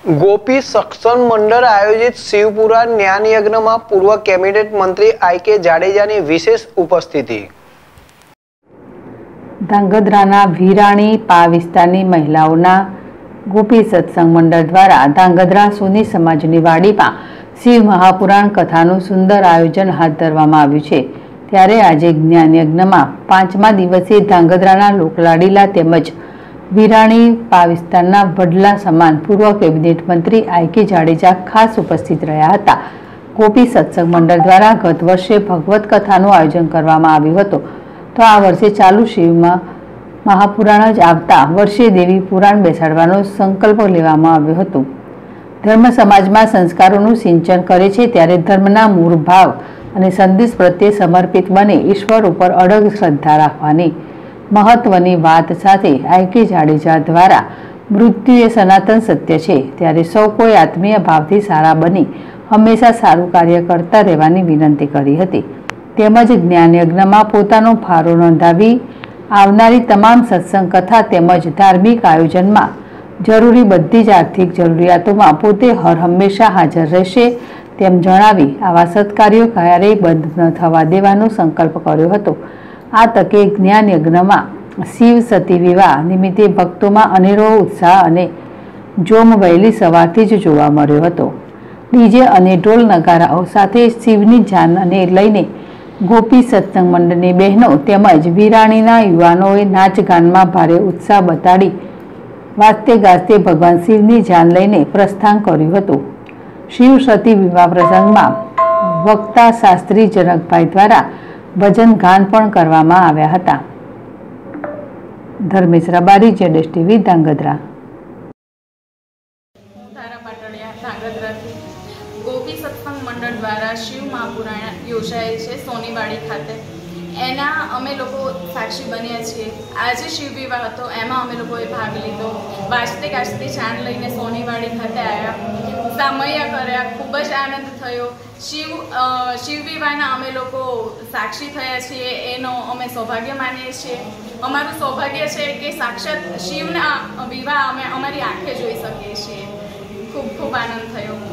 ગોપી સત્સંગ મંડળ આયોજિત શિવપુરાણ જ્ઞાન યજ્ઞમાં પૂર્વ કેબિનેટ મંત્રી આઈ.કે. જાડેજાની વિશેષ ઉપસ્થિતિ। ધાંગધ્રાના વિરાણી પા વિસ્તારની મહિલાઓના ગોપી સત્સંગ મંડળ દ્વારા ધાંગધ્રા સોની સમાજની વાડીમાં શિવ મહાપુરાણ કથાનું સુંદર આયોજન હાથ ધરવામાં આવ્યું છે। ત્યારે આજે જ્ઞાન યજ્ઞમાં 5મા દિવસે ધાંગધ્રાના લોકલાડીલા તેમજ વિરાણી પા વિસ્તારના વડલા સમાન પૂર્વ કેબિનેટ મંત્રી આઈ.કે. જાડેજા ખાસ ઉપસ્થિત રહ્યા હતા। ગોપી સત્સંગ મંડળ દ્વારા ગત વર્ષે ભગવત કથાનું આયોજન કરવામાં આવ્યું હતું, તો આ વર્ષે ચાલુ શિવમાં મહાપુરાણ જ આવતા વર્ષે દેવી પુરાણ બેસાડવાનો સંકલ્પ લેવામાં આવ્યો હતો। ધર્મ સમાજમાં સંસ્કારોનું સિંચન કરે છે, ત્યારે ધર્મના મૂળ ભાવ અને સંદેશ પ્રત્યે સમર્પિત બને ઈશ્વર ઉપર અડગ શ્રદ્ધા રાખવાની મહત્વની વાત સાથે આઈ.કે. જાડેજા દ્વારા મૃત્યુ એ સનાતન સત્ય છે, ત્યારે સૌ કોઈ આત્મીય ભાવથી સારા બની હંમેશા સારું કાર્ય કરતા રહેવાની વિનંતી કરી હતી। તેમજ જ્ઞાન યજ્ઞમાં પોતાનો ફાળો નોંધાવી આવનારી તમામ સત્સંગ કથા તેમજ ધાર્મિક આયોજનમાં જરૂરી બધી જ આર્થિક જરૂરિયાતોમાં પોતે હર હંમેશા હાજર રહેશે તેમ જણાવી આવા સત્કાર્યો ક્યારેય બંધ ન થવા દેવાનો સંકલ્પ કર્યો હતો। આ તકે જ્ઞાન યજ્ઞમાં શિવ સતી વિવાહ નિમિત્તે ભક્તોમાં અનેરો ઉત્સાહ અને જોમ વહેલી સવારથી જ જોવા મળ્યો હતો। ડીજે અને ઢોલ નગારાઓ સાથે શિવની જાનને લઈને ગોપી સત્સંગ મંડળની બહેનો તેમજ વિરાણીના યુવાનોએ નાચગાનમાં ભારે ઉત્સાહ બતાડી વાજતે ગાજતે ભગવાન શિવની જાન લઈને પ્રસ્થાન કર્યું હતું। શિવ સતી વિવાહ પ્રસંગમાં વક્તા શાસ્ત્રી જનકભાઈ દ્વારા ભજન ગાન પણ કરવામાં આવ્યા હતા। ધર્મેશ રબારી, જેડેશ ટીવી, ધાંગધ્રા। ગોપી સત્સંગ મંડળ દ્વારા શિવ મહાપુરાણ યોજાયેલ છે સોનીવાડી ખાતે। એના અમે લોકો સાક્ષી બન્યા છીએ। આજે શિવ વિવાહ હતો, એમાં અમે લોકોએ ભાગ લીધો। વાજતે ગાજતે જાન લઈને સોનીવાડી ખાતે આવ્યા, સામૈયા કર્યા, ખૂબ જ આનંદ થયો। શિવ વિવાહના અમે લોકો સાક્ષી થયા છીએ, એનો અમે સૌભાગ્ય માનીએ છીએ। અમારું સૌભાગ્ય છે કે સાક્ષાત શિવના વિવાહ અમે અમારી આંખે જોઈ શકીએ છીએ। ખૂબ ખૂબ આનંદ થયો।